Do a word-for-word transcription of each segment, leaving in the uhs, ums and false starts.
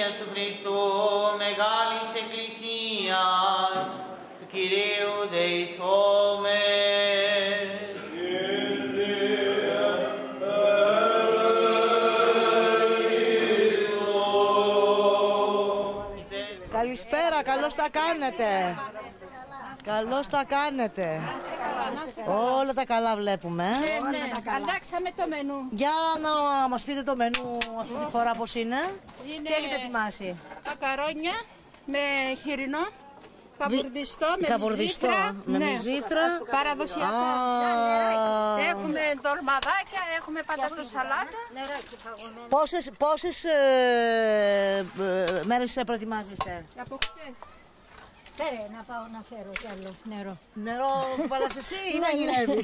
Αγίας του Χριστού, μεγάλης Εκκλησίας, του Κυρίου δεηθώμε. Καλησπέρα, καλώς τα κάνετε. Καλώς τα κάνετε. Όλα τα καλά βλέπουμε. Ναι, ναι. Αλλάξαμε το μενού. Για να μας πείτε το μενού αυτή τη φορά πώς είναι. Είναι Τι έχετε ετοιμάσει? μακαρόνια με χοιρινό, καβουρδιστό με Καβουρδιστό, μυζήτρα. με Ναι. μυζήτρα. Παραδοσιακά. Α. Έχουμε ντολμαδάκια, έχουμε πατατό σαλάτα. Πόσες, πόσες ε, ε, μέρες προετοιμάζεστε? Από χτες. Φέρε να πάω να φέρω κι άλλο νερό. Νερό που βάλας εσύ ή να γυρεύεις?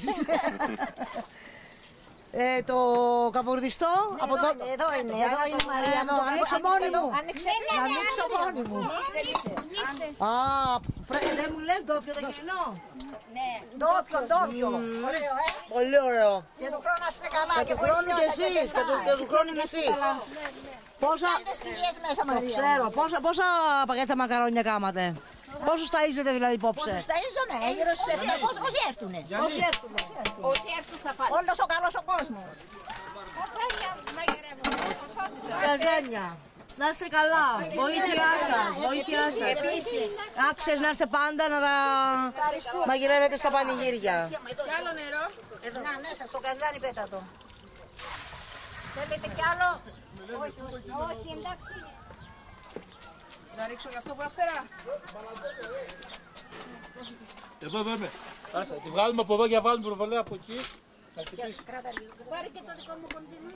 Ε, το καβουρδιστό από εδώ, Εδώ είναι, εδώ είναι η Μαρία μου. Να ανοίξω μόνη μου. Άνοιξε, Να ανοίξω μόνη μου. Α, πρέ- δεν μου λες ντόπιο το χοιρινό? Ναι, ντόπιο, ντόπιο. Ωραίο, ε. Πολύ ωραίο. Και του χρόνου να είστε καλά. Και του χρόνου κι εσείς, και του- και του χρόνου κι εσείς. Πόσα, Κάντε σκυλιές μέσα, το Μαρία. ξέρω, πόσα, πόσα πακέτα μακαρόνια κάματε? Πόσους ταΐζετε δηλαδή υπόψε? Πόσους ταΐζομαι, γύρω στους επτακόσιους, όσοι έρθουνε. Όσοι έρθουνε. Όσοι έρθουν θα φάνε. Όλος ο καλός ο κόσμος. Καζάνια μαγειρεύουμε. Καζάνια. Να είστε καλά. Βοήθειά σας. Βοήθειά σας. Επίσης. Άξιες να είστε πάντα να τα μαγειρεύετε στα πανηγύρια. Κι άλλο νερό. Εδώ. Να, μέσα στο καζάνι πέτατο. Θέλετε κι άλλο? Όχι, όχι, όχι, εντάξει. Να ρίξω γι' αυτό που έφερα. Εδώ, εδώ είμαι. Άσε, τη βγάλουμε από εδώ και βάλουμε προβολέα από εκεί. Να χτυπήσει. Κράτα λίγο. Πάρε και το δικό μου κοντινό.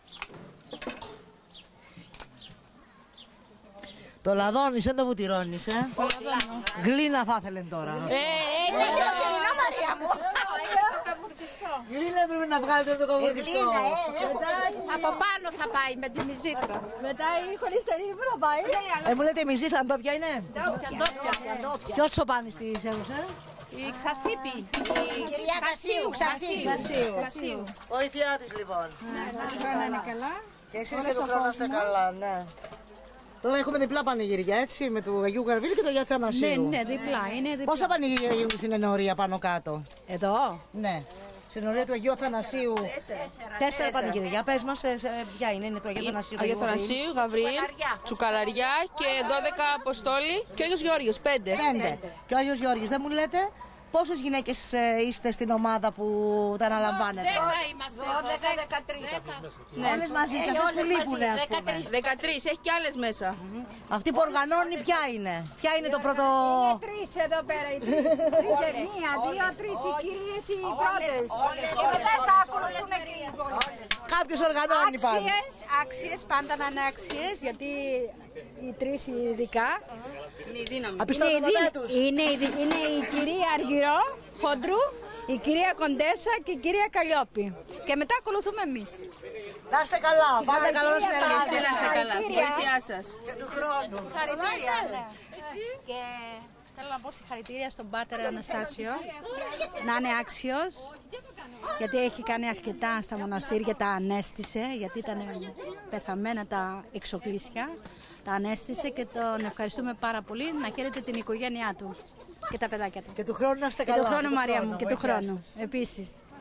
Το λαδώνεις, δεν το βουτυρώνεις, ε. Γλίνα θα ήθελε τώρα. Ε, Είναι και το χοιρινό, Μαρία μου. Γλίνα πρέπει να βγάλετε το καβουρδιστό. Γλίνα, ε, ε. από πάνω θα πάει με τη μυζήτρα. Μετά η χολυστερίνη που θα πάει. Ε, μου λέτε η μυζή θα ντόπια είναι? Ντόπια, ντόπια. Ποιος τσοπάνεις τη σέγουσα? Η Ξαθήπη. Η κυρία Κασίου, Ξαθήπη. Κασίου. Βοήθειά της λοιπόν. Να είναι καλά. Και εσείς και το χρόνο είστε καλά, ναι. Τώρα έχουμε διπλά πανηγύρια, έτσι, με του Αγίου Γαρβίλη και του Αγίου Αθανασίου. Ναι, διπλά. Είναι διπλά. Πόσα πανηγύρια γίνονται στην ενορία πάνω κάτω? Εδώ. Ναι. Στην ενορία του Αγίου Αθανασίου. Τέσσερα πανηγύρια. Για πες μας, ε, σε- ποια είναι, είναι το Αγίου Αθανασίου? Αγίου Θανασίου, Γαβρίλ, Τσουκαλαριά και δώδεκα Αποστόλη και ο Άγιος Γεώργιος, πέντε. Πέντε. Και ο Άγιος Γεώργης, δεν μου λέτε πόσες γυναίκες ε, είστε στην ομάδα που τα αναλαμβάνετε? Δέκα είμαστε. Δώδεκα, δεκατρείς. Όλες μαζί και αυτές που λείπουνε, ας πούμε. δεκατρείς, έχει και άλλες μέσα. Αυτή που οργανώνει ποια είναι? Ποια είναι το πρώτο? Τρεις εδώ πέρα, οι τρεις. Τρεις είναι, μία, δύο, τρεις, οι κυρίες, οι πρώτες. Και μετά θα ακολουθούν και οι υπόλοιπες. Κάποιος οργανώνει πάντα. Άξιες, άξιες, πάντα να είναι άξιες, γιατί οι τρεις ειδικά. Είναι η δύναμη. Είναι η, Απιστολματά δι- τους. είναι, η, δι- είναι η κυρία Αργυρό, Χοντρού, η κυρία Κοντέσα και η κυρία Καλλιόπη. Και μετά ακολουθούμε εμείς. Να είστε καλά, πάντα καλό να Εσείς συνεργαστείτε. να είστε καλά. Βοήθειά σας. Συγχαρητήρια. Και θέλω να πω συγχαρητήρια στον Πάτερ Αναστάσιο, να είναι άξιος, γιατί έχει κάνει αρκετά στα μοναστήρια, τα ανέστησε, γιατί ήταν πεθαμένα τα εξοπλίσια, τα ανέστησε και τον ευχαριστούμε πάρα πολύ. Να χαίρετε την οικογένειά του και τα παιδάκια του. Και του χρόνου να είστε Και καλά. του χρόνου, Και του Μαρία χρόνου, μου, και του βοήθειά χρόνου σας. επίσης.